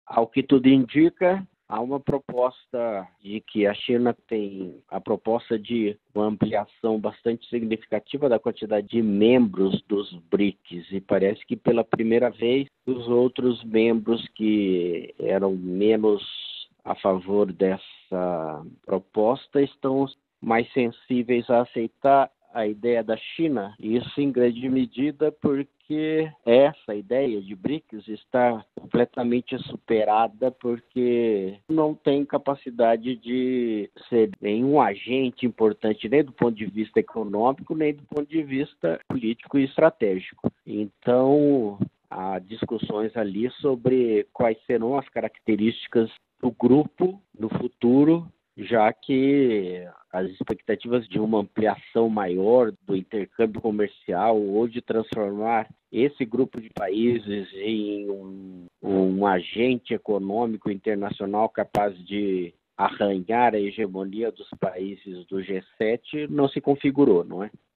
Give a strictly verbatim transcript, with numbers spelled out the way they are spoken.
Ao que tudo indica, há uma proposta de que a China tem a proposta de uma ampliação bastante significativa da quantidade de membros dos BRICS e parece que pela primeira vez os outros membros que eram menos a favor dessa proposta estão mais sensíveis a aceitar a ideia da China, isso em grande medida porque essa ideia de BRICS está completamente superada porque não tem capacidade de ser nenhum agente importante nem do ponto de vista econômico, nem do ponto de vista político e estratégico. Então, há discussões ali sobre quais serão as características do grupo no futuro, já que as expectativas de uma ampliação maior do intercâmbio comercial ou de transformar esse grupo de países em um, um agente econômico internacional capaz de arranhar a hegemonia dos países do G sete não se configurou, não é?